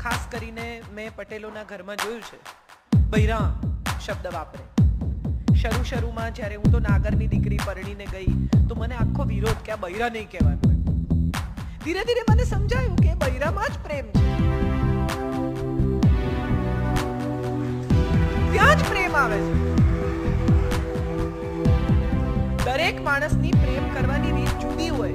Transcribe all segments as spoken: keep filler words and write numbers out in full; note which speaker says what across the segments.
Speaker 1: ખાસ કરીને મેં પટેલોના ઘરમાં જોયું છે, બૈરા શબ્દ વાપરે. શરૂ શરૂમાં જ્યારે હું તો નાગરની દીકરી પરણીને ગઈ તો મને આખો વિરોધ કે આ બૈરા નહીં કહેવાનું. ધીરે ધીરે મને સમજાયું કે બૈરામાં જ પ્રેમ છે, ત્યાં જ પ્રેમ આવે છે. દરેક માણસની પ્રેમ કરવાની રીત જુદી હોય.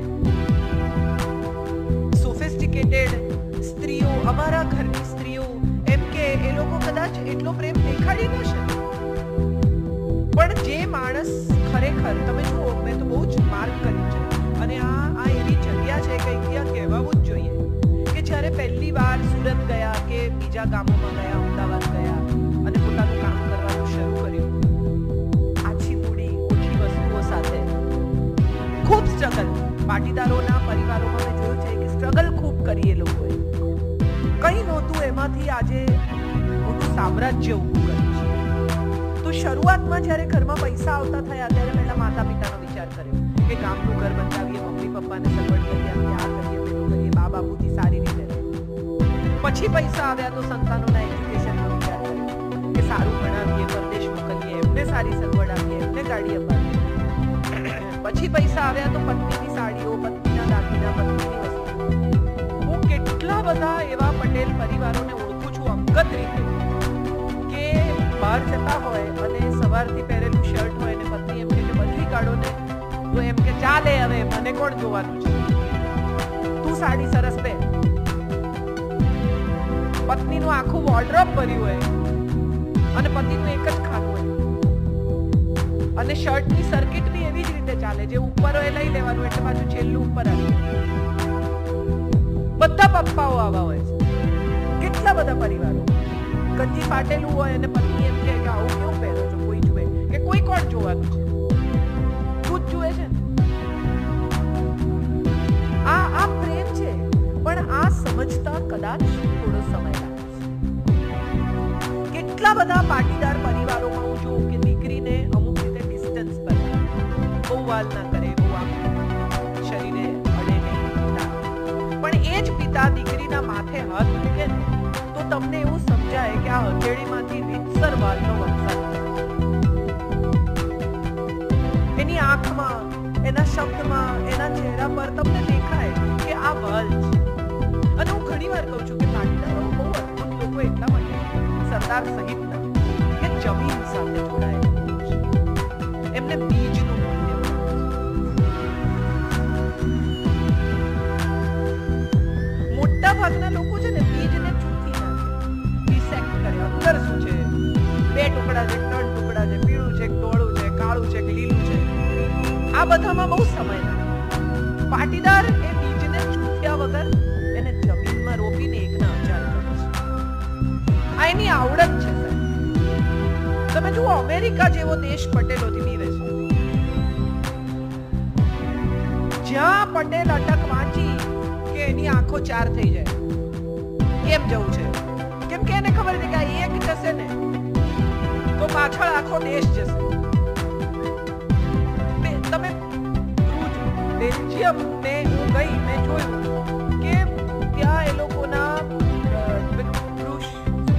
Speaker 1: સોફિસ્ટિકેટેડ સ્ત્રીઓ, અમારા ઘરની સ્ત્રીઓ એમ કે એ લોકો કદાચ એટલો પ્રેમ દેખાડી ન શકે, પણ જે માણસ ખરેખર, તમે જુઓ, મેં તો બહુ જ માર્ક કર્યું છે અને આ આ એવી જગ્યા છે કે ત્યાં કહેવાવું જ જોઈએ કે જ્યારે પહેલી વાર સુરત ગયા કે બીજા ગામોમાં ગયા, અમદાવાદ ગયા અને પોતાનું કામ કરવાનું શરૂ કર્યું, આછી મૂડી ઓછી વસ્તુઓ સાથે ખૂબ સ્ટ્રગલ. પાટીદારોના પરિવારોમાં મેં જોયું છે કે સ્ટ્રગલ ખૂબ કરી એ લોકોએ. કંઈ નહોતું, એમાંથી આજે મોટું સામ્રાજ્ય ઊભું કર્યું છે. તો શરૂઆતમાં જ્યારે ઘરમાં પૈસા આવતા થયા ત્યારે પહેલા માતા પિતાનો વિચાર કર્યો કે ગામનું ઘર બંધાવીએ, મમ્મી પપ્પાને સગવડ કરી આપીએ, આ કરીએ, પેલું કરીએ, બા બાપુથી સારી રીતે. પછી પૈસા આવ્યા તો સંતાનોના એજ્યુકેશનનો વિચાર કર્યો કે સારું ભણાવીએ, પરદેશ મોકલીએ, એમને સારી સગવડ આપીએ, એમને ગાડી અપાવીએ. પછી પૈસા આવ્યા તો પત્નીની સાડીઓ, પત્નીના દાગીના, પત્નીની વસ્તુ. હું કેટલા બધા એવા પટેલ પરિવારોને ઓળખું છું અંગત રીતે કે બહાર જતા હોય અને સવારથી પહેરેલું શર્ટ હોય અને પત્ની એમ કે બદલી કાઢો ને તો એમ કે ચાલે, હવે મને કોણ જોવાનું છે, તું સાડી સરસ પહેર. પત્નીનું આખું વોર્ડરોબ ભર્યું હોય અને પતિનું એક જ ખાનું હોય અને શર્ટની સર્કિટ બી એવી જ રીતે ચાલે, જે ઉપર હોય લઈ લેવાનું એટલે પાછું છેલ્લું ઉપર આવે. બધા પપ્પાઓ આવા હોય છે, કેટલા બધા પરિવારો. ગંજી ફાટેલું હોય અને પત્ની એમ કે આવું કેવું પહેરો છો, કોઈ જુએ કે કોઈ કોણ જોવાનું છે, તું જ જુએ છે. આ આ પ્રેમ છે, પણ આ સમજતા કદાચ થોડો સમય લાગે છે. કેટલા બધા પાટીદાર પરિવારોમાં હું જોઉં કે દીકરીને અમુક રીતે ડિસ્ટન્સ પર, બહુ વાલ ના કરે, બહુ આમ શરીરે અડે નહીં, પણ એ જ પિતા દીકરીના માથે હાથ મૂકે ને તો તમને એવું સમજાય કે આ હથેળીમાંથી રીતસર વાલનો વરસાદ થાય. એની આંખમાં, એના શબ્દમાં, એના ચહેરા પર તમને દેખાય કે આ વાલ છે. અને હું ઘણી વાર કહું છું કે પાટીદારો બહુ અદ્ભુત લોકો એટલા માટે, સરદાર સહિત કે જમીન સાથે જોડાયેલા છે, એમને બીજનું મૂલ્ય. મોટા ભાગના લોકો છે ને બીજને ચૂકી નાખે, ડિસેક્ટ કરે. અંદર શું છે, બે ટુકડા છે, ત્રણ ટુકડા છે, પીળું છે, ધોળું છે, કાળું છે, લીલું છે, આ બધામાં બહુ સમય લાગે. પાટીદાર એ બીજને ચૂક્યા વગર એને જમીનમાં રોપીને એકના હજાર કરે છે. આ એની આવડત છે. તમે જુઓ, અમેરિકા જેવો દેશ પટેલોથી બીવે છે. જ્યાં પટેલ અટક વાંચી કે એની આંખો ચાર થઈ જાય. કેમ જવું છે? કેમ કે એને ખબર છે કે એક જશે ને તો પાછળ આખો દેશ જશે. તમે બેલ્જિયમ ને હું ગઈ, મેં જોયું કે ત્યાં એ લોકોના પુરુષ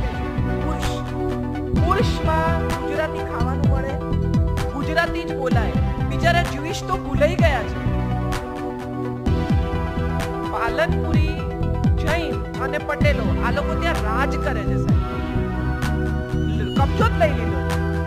Speaker 1: પુરુષમાં ગુજરાતી ખાવાનું મળે, ગુજરાતી જ બોલાય. બિચારા જ્યુઇશ તો ભૂલાઈ ગયા છે. પાલનપુરી, જૈન અને પટેલો આ લોકો ત્યાં રાજ કરે છે સાહેબ. કબજો જ લઈ લીધો,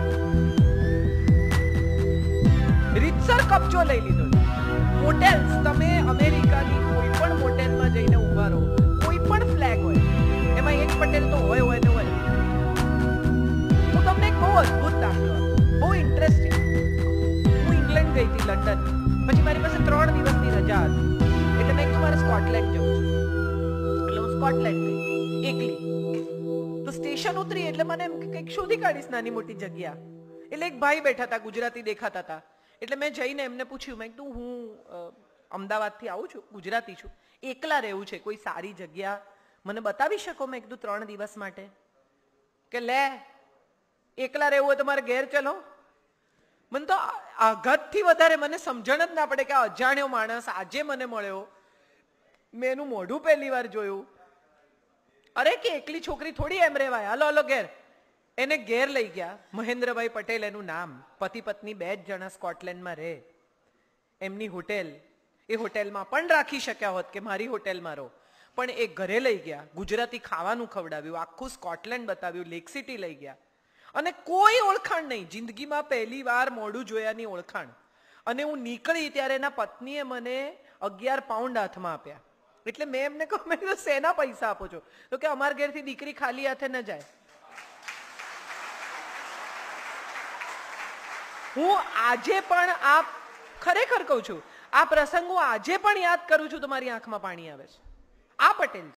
Speaker 1: રીતસર કબજો લઈ લીધો. હોટેલ્સ, તમે અમેરિકાની કોઈ પણ હોટેલમાં જઈને ઉભા રહો, કોઈ પણ ફ્લેગ હોય એમાં એક પટેલ તો હોય હોય ને હોય. હું તમને એક બહુ અદ્ભુત દાખલો, બહુ ઇન્ટરેસ્ટિંગ. હું ઇંગ્લેન્ડ ગઈ હતી, લંડન. પછી મારી પાસે ત્રણ દિવસની રજા હતી એટલે મેં મારે સ્કોટલેન્ડ જવું છે. એટલે હું સ્કોટલેન્ડ ગઈ એકલી. તો સ્ટેશન ઉતરી એટલે મને એમ કંઈક શોધી કાઢીશ નાની મોટી જગ્યા. એટલે એક ભાઈ બેઠા હતા, ગુજરાતી દેખાતા હતા. એટલે મેં જઈને એમને પૂછ્યું, મેં કીધું હું અમદાવાદથી આવું છું, ગુજરાતી છું, એકલા રહેવું છે, કોઈ સારી જગ્યા મને બતાવી શકો? મેં કીધું ત્રણ દિવસ માટે. કે લે, એકલા રહેવું હોય તો મારે ઘેર ચલો. મને તો આઘાતથી વધારે મને સમજણ જ ના પડે કે આ અજાણ્યો માણસ આજે મને મળ્યો, મેં એનું મોઢું પહેલી વાર જોયું અરે કે એકલી છોકરી થોડી એમ રેવાય, હાલો હાલો ઘેર. એને ઘેર લઈ ગયા. મહેન્દ્રભાઈ પટેલ એનું નામ, પતિ પત્ની બે જ જણા સ્કોટલેન્ડમાં રહે. એમની હોટેલ, એ હોટેલમાં પણ રાખી શક્યા હોત કે મારી હોટેલમાં રહો, પણ એ ઘરે લઈ ગયા. ગુજરાતી ખાવાનું ખવડાવ્યું, આખું સ્કોટલેન્ડ બતાવ્યું, લેક સિટી લઈ ગયા. અને કોઈ ઓળખાણ નહીં, જિંદગીમાં પહેલી વાર મોઢું જોયાની ઓળખાણ. અને હું નીકળી ત્યારે એના પત્નીએ મને અગિયાર પાઉન્ડ હાથમાં આપ્યા. એટલે મેં એમને કહ્યું, મેં કીધું શેના પૈસા આપો છો? તો કે અમારા ઘેરથી દીકરી ખાલી હાથે ન જાય. હું આજે પણ આ ખરેખર કહું છું, આ પ્રસંગ હું આજે પણ યાદ કરું છું તો મારી આંખમાં પાણી આવે છે. આ પટેલ